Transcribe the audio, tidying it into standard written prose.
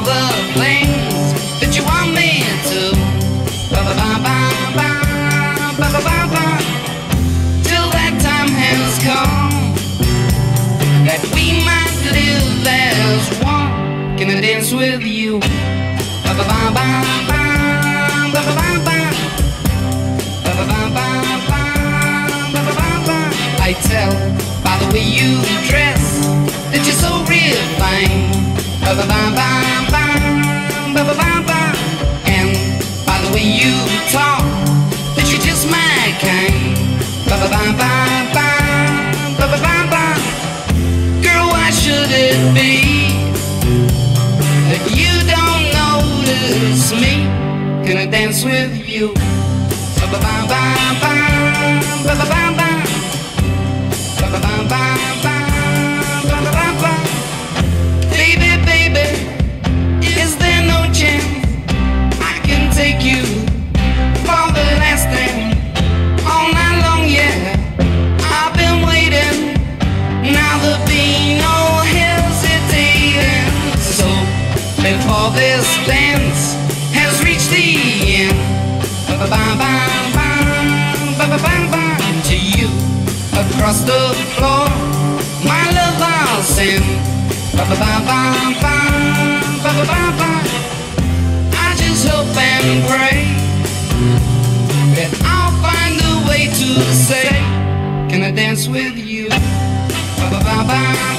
the things that you want me to. Ba-ba-ba-ba-ba, ba-ba-ba-ba. Till that time has come, that we might live as one. Can I dance with you? Ba-ba-ba-ba-ba, ba-ba-ba-ba, ba-ba-ba-ba-ba, ba-ba-ba-ba. I tell by the way you dress that you're so refined. Ba-ba-ba-ba-ba, ba-ba-ba-ba. And by the way you talk that you're just my kind. Ba-ba-ba-ba-ba, ba-ba-ba-ba. Girl, why should it be that you don't notice me? Can I dance with you? Ba-ba-ba-ba-ba, ba-ba-ba-ba, ba-ba-ba-ba-ba, ba-ba-ba-ba. Baby, baby, is there no chance I can take you for the last thing all night long? Yeah, I've been waiting. Now there'll be no hesitating. So before this dance has reached the end, ba-ba-ba-ba, ba-ba-ba-ba, to you across the floor, my love I'll send. Ba-ba-ba-ba-ba, ba-ba-ba-ba. I just hope and pray that I'll find a way to say, can I dance with you? Ba-ba-ba-ba.